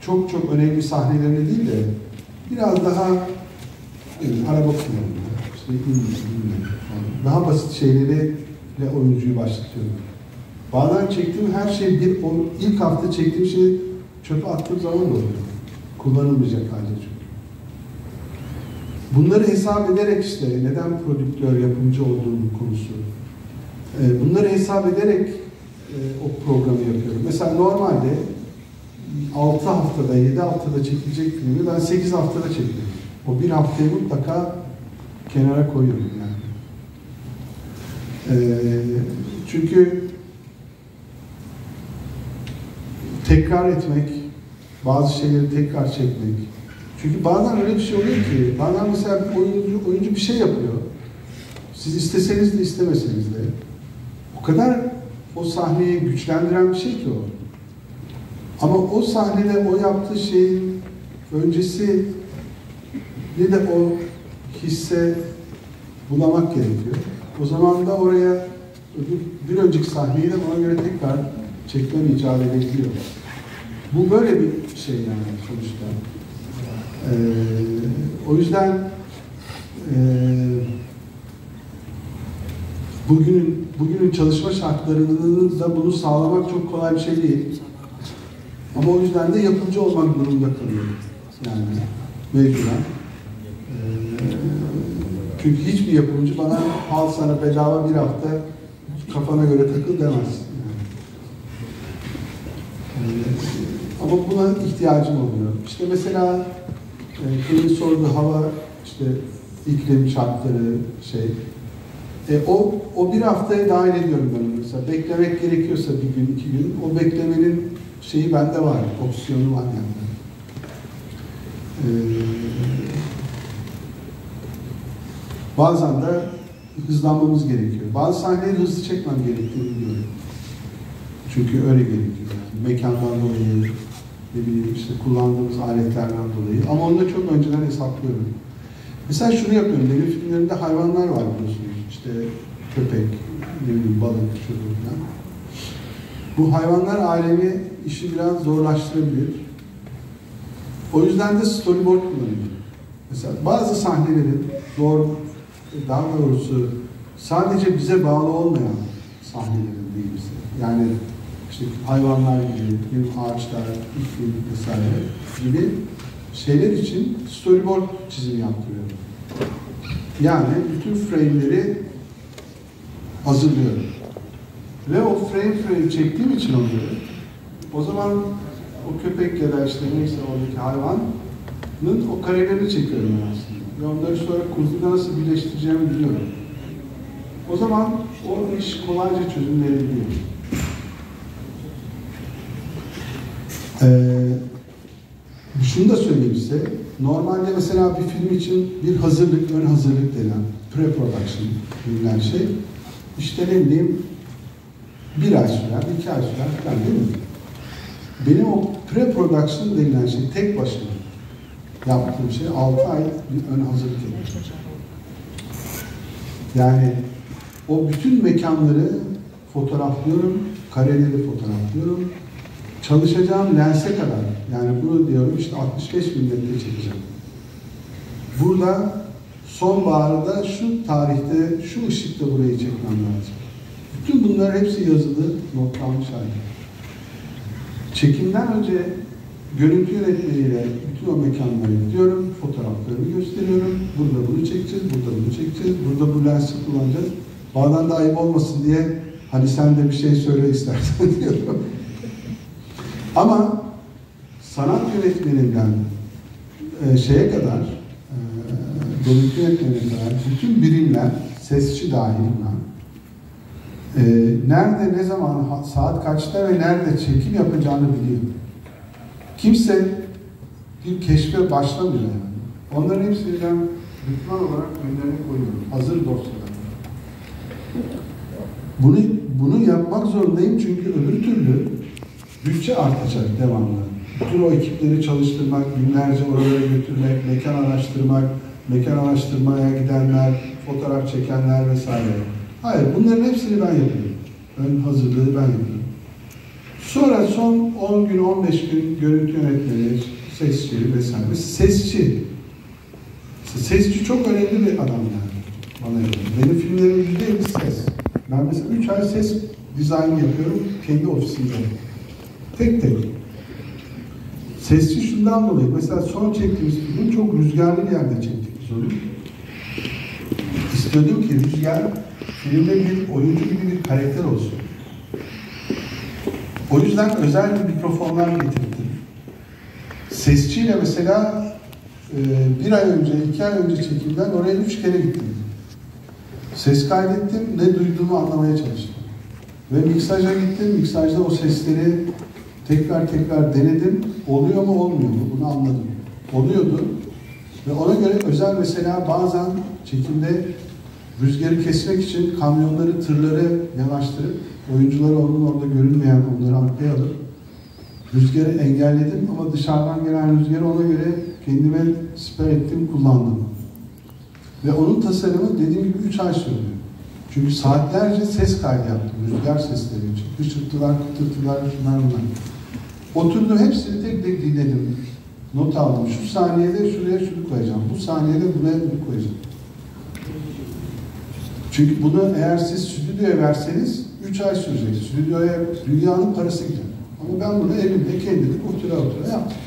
çok çok önemli sahnelerini değil de biraz daha araba kullanımı, işte daha basit şeyleri ile oyuncuyu başlatıyorum. Bazen çektiğim her şey ilk hafta çektiğim şeyi çöpe attığım zaman da oluyor. Kullanılmayacak halde çünkü. Bunları hesap ederek işte neden prodüktör, yapımcı olduğum konusu. Bunları hesap ederek o programı yapıyorum. Mesela normalde 6 haftada, 7 haftada çekilecek filmi ben 8 haftada çekiyorum. O bir haftayı mutlaka kenara koyuyorum yani. Çünkü tekrar etmek, bazı şeyleri tekrar çekmek. Çünkü bazen öyle bir şey oluyor ki, bazen mesela oyuncu bir şey yapıyor. Siz isteseniz de istemeseniz de o kadar o sahneyi güçlendiren bir şey ki o. Ama o sahnede o yaptığı şeyin öncesi bir de o hisse bulamak gerekiyor. O zaman da oraya bir önceki sahneyi de ona göre tekrar çekmem icap edebiliyor. Bu böyle bir şey yani sonuçta. O yüzden bugünün çalışma şartlarının da bunu sağlamak çok kolay bir şey değil. Ama o yüzden de yapımcı olmak durumunda kalıyorum. Yani mecburen. Çünkü hiçbir yapımcı bana al sana bedava bir hafta kafana göre takıl demez. Ama buna ihtiyacım oluyor. İşte mesela Kırmızı sorduğu hava, işte iklim şartları o bir haftaya dahil ediyorum ben mesela. Beklemek gerekiyorsa bir gün, 2 gün, o beklemenin şeyi bende var, opsiyonu var yani. Bazen de hızlanmamız gerekiyor. Bazı sahneleri hızlı çekmem gerektiğini biliyorum. Çünkü öyle gerekiyor. Yani mekandan dolayı, ne bileyim işte kullandığımız aletlerden dolayı. Ama onu da çok önceden hesaplıyorum. Mesela şunu yapıyorum. Benim filmlerimde hayvanlar var biliyorsunuz. İşte köpek, ne bileyim balık, şudur falan. Bu hayvanlar alemi işi biraz zorlaştırabilir. O yüzden de storyboard kullanıyorum. Mesela bazı sahnelerin daha doğrusu sadece bize bağlı olmayan sahnelerin değil bize. Yani işte hayvanlar gibi, ağaçlar, iklim vesaire gibi şeyler için storyboard çizimi yaptırıyorum. Yani bütün frame'leri hazırlıyorum. Ve o frame çektiğim için onları, o zaman o köpek ya da işte neyse oradaki hayvanın o karelerini çekiyorum ben aslında. Ve onları sonra kurguda nasıl birleştireceğimi biliyorum. O zaman o iş kolayca çözümlenebiliyor. Şunu da söyleyeyim size. Normalde mesela bir film için bir hazırlık, ön hazırlık denen pre-production denilen şey işte ne bileyim 1 ay sürer, 2 ay sürer falan değil mi? Benim o pre-production denilen şey tek başına yaptığım şey 6 ay bir ön hazırlık yapıyorum. Yani o bütün mekanları fotoğraflıyorum, kareleri fotoğraflıyorum. Çalışacağım lense kadar, yani bunu diyorum işte 65 milimetre çekeceğim. Burada sonbaharda şu tarihte, şu ışıkta burayı çekmem lazım. Bütün bunlar hepsi yazılı, notlanmış halde. Çekimden önce görüntü yönetmeniyle bütün o mekanlara gidiyorum, fotoğraflarımı gösteriyorum. Burada bunu çekeceğiz, burada bunu çekeceğiz, burada bu lensi kullanacağız. Bazen de ayıp olmasın diye hani sen de bir şey söyle istersen diyorum. Ama sanat yönetmeninden şeye kadar, görüntü yönetmenine kadar bütün birimler, sesçi dahil nerede, ne zaman, saat kaçta ve nerede çekim yapacağını biliyor. Kimse bir keşfe başlamıyor yani. Onların hepsini ben lütfen olarak önlerine koyuyorum. Hazır dosyalar. Bunu yapmak zorundayım çünkü öbür türlü bütçe artacak devamlı. Bütün o ekipleri çalıştırmak, günlerce oralara götürmek, mekan araştırmaya gidenler, fotoğraf çekenler vesaire. Hayır, bunların hepsini ben yapıyorum. Ön hazırlığı ben yapıyorum. Sonra son 10 gün, 15 gün görüntü yönetmeni, sesçi vesaire. Sesçi çok önemli bir adam yani. Bana göre. Benim filmlerim %50 ses. Ben mesela 3 ay ses dizaynı yapıyorum kendi ofisimde. Tek tek. Sesçi şundan dolayı, mesela son çektiğimiz film çok rüzgarlı bir yerde çektik biz onu. İstiyordum ki Rüzgar filmde bir oyuncu gibi bir karakter olsun. O yüzden özel bir mikrofonlar getirdim. Sesçiyle mesela bir ay önce, 2 ay önce çekimden oraya 3 kere gittim. Ses kaydettim, ne duyduğumu anlamaya çalıştım. Ve miksaja gittim, miksajda o sesleri tekrar denedim. Oluyor mu, olmuyor mu? Bunu anladım. Oluyordu. Ve ona göre özel mesela bazen çekimde rüzgarı kesmek için kamyonları, tırları yanaştırıp oyuncuları onun orada görünmeyen onları arkaya alıp rüzgarı engelledim ama dışarıdan gelen rüzgarı ona göre kendime siper ettim, kullandım. Ve onun tasarımı dediğim gibi 3 ay sürdü. Çünkü saatlerce ses kaydı yaptım, rüzgar sesleri için. Hışırtılar, kıtırtılar, şunlar bunlar. Oturdum, hepsini tek tek dinledim. Not aldım. Şu saniyede şuraya şunu koyacağım. Bu saniyede buraya bunu koyacağım. Çünkü bunu eğer siz stüdyoya verseniz 3 ay sürecek. Stüdyoya dünyanın parası gider. Ama ben bunu elimde kendim otura yaptım.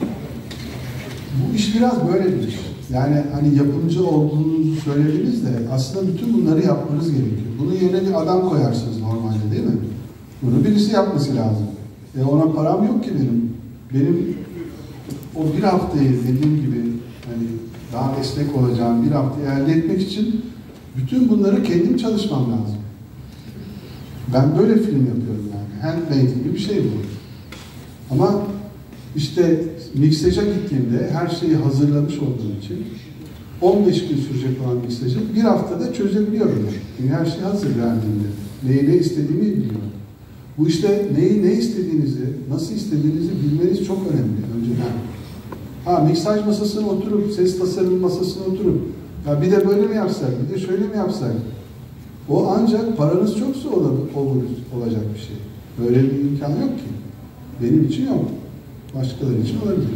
Bu iş biraz böyle bir iş. Yani hani yapımcı olduğunuzu söylediniz de aslında bütün bunları yapmanız gerekiyor. Bunun yerine bir adam koyarsınız normalde, değil mi? Bunu birisi yapması lazım. Ona param yok ki benim. Benim o bir haftayı dediğim gibi hani daha esnek olacağım bir haftayı elde etmek için bütün bunları kendim çalışmam lazım. Ben böyle film yapıyorum yani. Handmade gibi bir şey bu. Ama işte miksaja gittiğimde her şeyi hazırlamış olduğum için 15 gün sürecek olan miksajı bir haftada çözebiliyorum. Yani her şey hazır verdiğimde. Neyi ne istediğimi biliyorum. Bu işte neyi ne istediğinizi, nasıl istediğinizi bilmeniz çok önemli önceden. Miksaj masasına oturup, ses tasarım masasına oturup, ya bir de böyle mi yapsak, bir de şöyle mi yapsak? O ancak paranız çoksa olacak bir şey. Böyle bir imkan yok ki. Benim için yok. Başkaları için olabilir.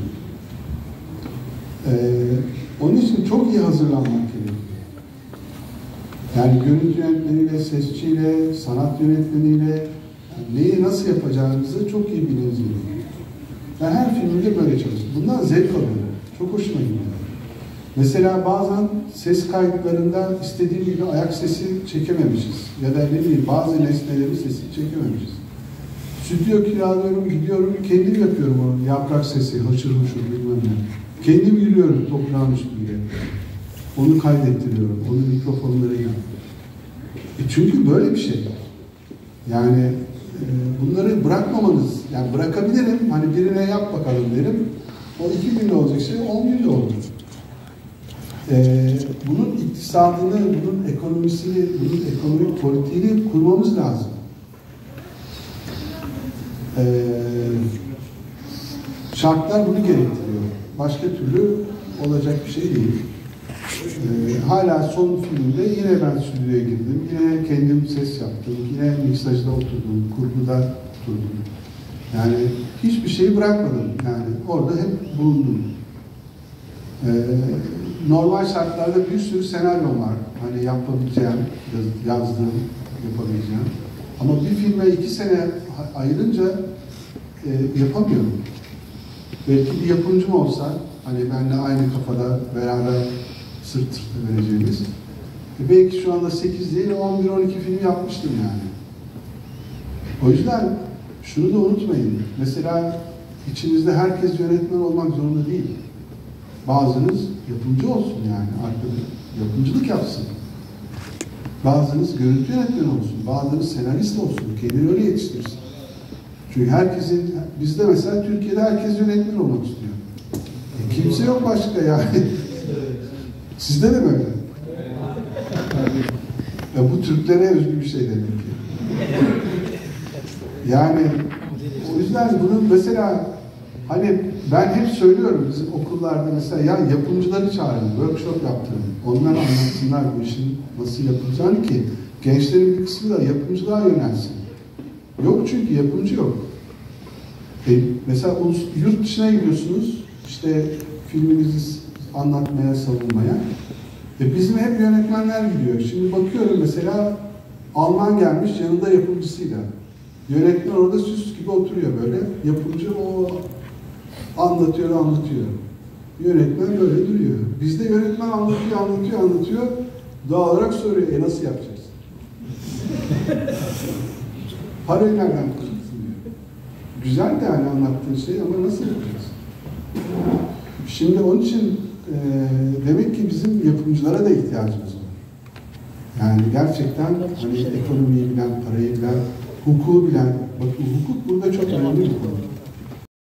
Onun için çok iyi hazırlanmak gerekiyor. Yani görüntü yönetmeniyle, sesçiyle, sanat yönetmeniyle yani neyi nasıl yapacağınızı çok iyi bilmeniz gerekiyor. Ben her filmde böyle çalıştım. Bundan zevk alıyorum. Çok hoşuma gidiyor. Mesela bazen ses kayıtlarında istediğim gibi ayak sesi çekememişiz. Ya da ne bileyim bazı nesnelerin sesini çekememişiz. Stüdyo kiralıyorum, gidiyorum, kendim yapıyorum o yaprak sesi, haşır huşur bilmem ne. Kendim yürüyorum toprağın üstünde. Onu kaydettiriyorum, onu mikrofonlarıyla. Çünkü böyle bir şey. Yani bunları bırakmamanız, yani bırakabilirim, hani birine yap bakalım derim. O 2 günde olacak şey 10 günde olur. Bunun iktisadını, bunun ekonomisini, bunun ekonomik politiğini kurmamız lazım. Şartlar bunu gerektiriyor. Başka türlü olacak bir şey değil. Hala son filmde yine ben stüdyoya girdim. Yine kendim ses yaptım. Yine miksajda oturdum. Kurguda oturdum. Yani hiçbir şeyi bırakmadım. Yani orada hep bulundum. Normal şartlarda bir sürü senaryo var. Hani yapabileceğim, yazdığım, yapabileceğim. Ama bir filme 2 sene ayırınca yapamıyorum. Belki bir yapımcım olsa, hani benimle aynı kafada beraber sırt sırta vereceğimiz. Belki şu anda 8 değil, 11-12 film yapmıştım yani. O yüzden şunu da unutmayın. Mesela içinizde herkes yönetmen olmak zorunda değil. Bazınız yapımcı olsun yani, arkada yapımcılık yapsın. Bazınız görüntü yönetmeni olsun, bazınız senarist olsun, kendini öyle yetiştirsin. Çünkü herkesin, bizde mesela Türkiye'de herkes yönetmen olmak istiyor. Kimse yok başka yani. Sizde de mi öyle? Ya bu Türklere özgü bir şey demek ki. Yani o yüzden bunu mesela hani ben hep söylüyorum bizim okullarda mesela ya yapımcıları çağırın, workshop yaptırın. Onlar anlatsınlar bu işin nasıl yapılacağını ki gençlerin bir kısmı da yapımcılığa yönelsin. Yok çünkü yapımcı yok. Mesela yurt dışına gidiyorsunuz, işte filminizi anlatmaya, savunmaya. Bizim hep yönetmenler gidiyor. Şimdi bakıyorum mesela Alman gelmiş yanında yapımcısıyla. Yönetmen orada süs gibi oturuyor böyle. Yapımcı o anlatıyor. Yönetmen böyle duruyor. Bizde yönetmen anlatıyor. Doğal olarak soruyor, nasıl yapacaksın? Parayı nereden bulacaksın diyor. Güzel de hani anlattığın şey ama nasıl yapacaksın? Şimdi onun için demek ki bizim yapımcılara da ihtiyacımız var. Yani gerçekten hani ekonomiyi bilen, parayı bilen, hukuku bilen, bakın hukuk burada çok önemli bir konu.